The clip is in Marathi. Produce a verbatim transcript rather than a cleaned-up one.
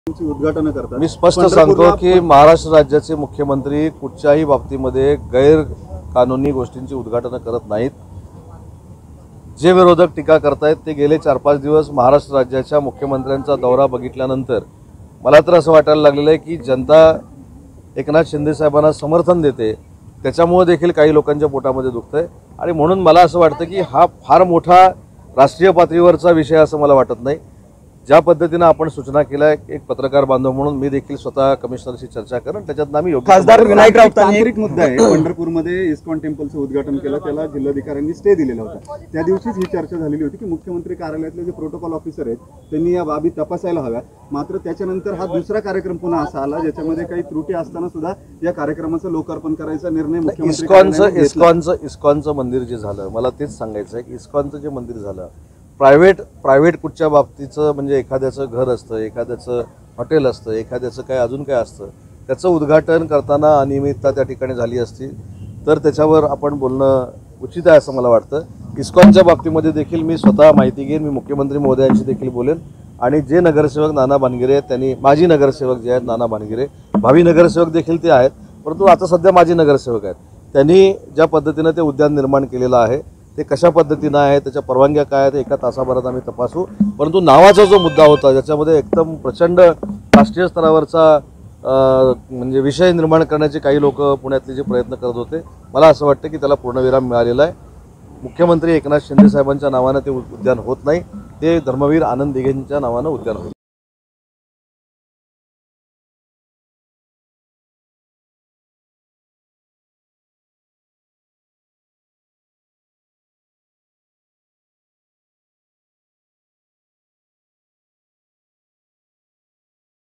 उद्घाटन करतात। मी स्पष्ट सांगतो की महाराष्ट्र राज्याचे मुख्यमंत्री कुठच्याही बाबतीमध्ये गैर कानूनी गोष्टींची उद्घाटन करत नाहीत। जे विरोधक टीका करतायत ते गेले चार पाच दिवस महाराष्ट्र राज्याच्या मुख्यमंत्र्यांचा दौरा बघितल्यानंतर मला तर असं वाटायला लागलेलं आहे की जनता एकनाथ शिंदे साहेबांना समर्थन देते, त्याच्यामुळे देखील काही लोकांच्या पोटामध्ये दुखतंय आणि म्हणून मला असं वाटतं की हा फार मोठा राष्ट्रीय पातळीवरचा विषय असं मला वाटत नाही। ज्या पद्धतीने आपण सूचना केल्या, एक पत्रकार बांधव म्हणून मी देखील स्वतः कमिशनरशी चर्चा करेन, त्याच्यात आम्ही योग्य खासदार विनायक राऊतांनी तांत्रिक मुद्दा आहे। पंढरपूरमध्ये इस्कॉन टेम्पलचं उद्घाटन केलं, त्याला जिल्हाधिकाऱ्यांनी स्टे दिलेला होता। त्या दिवशीच ही चर्चा झालेली होती की मुख्यमंत्री कार्यालयातले जे प्रोटोकॉल ऑफिसर आहेत त्यांनी या बाबी तपासायला हव्या। मात्र त्याच्यानंतर हा दुसरा कार्यक्रम पुन्हा असा आला ज्याच्यामध्ये काही त्रुटी असताना सुद्धा या कार्यक्रमाचं लोकार्पण करायचा निर्णय मुख्यमंत्री इस्कॉनचं इस्कॉनचं इस्कॉनचं मंदिर जे झालं, मला तेच सांगायचं आहे की इस्कॉनचं जे मंदिर झालं, प्रायव्हेट प्रायव्हेट कुठच्या बाबतीचं म्हणजे एखाद्याचं घर असतं, एखाद्याचं हॉटेल असतं, एखाद्याचं काय अजून काय असतं, त्याचं उद्घाटन करताना अनियमितता त्या ठिकाणी झाली असती तर त्याच्यावर आपण बोलणं उचित आहे असं मला वाटतं। इस्कॉनच्या बाबतीमध्ये देखील मी स्वतः माहिती घेईन, मी मुख्यमंत्री महोदयांशी देखील बोलेन आणि जे नगरसेवक नाना भानगिरे आहेत त्यांनी, माजी नगरसेवक जे आहेत नाना भानगिरे, भावी नगरसेवक देखील ते आहेत, परंतु आता सध्या माजी नगरसेवक आहेत, त्यांनी ज्या पद्धतीनं ते उद्यान निर्माण केलेलं आहे ते कशा पद्धतीनं आहे, त्याच्या परवानग्या काय आहेत, एका तासाभरात आम्ही तपासू। परंतु नावाचा जो मुद्दा होता ज्याच्यामध्ये एकदम प्रचंड राष्ट्रीय स्तरावरचा म्हणजे विषय निर्माण करण्याचे काही लोक पुण्यातले जे प्रयत्न करत होते, मला असं वाटतं की त्याला पूर्णविराम मिळालेला आहे। मुख्यमंत्री एकनाथ शिंदे साहेबांच्या नावानं ते उद्यान होत नाही, ते धर्मवीर आनंद दिघेंच्या नावानं उद्यान होतं।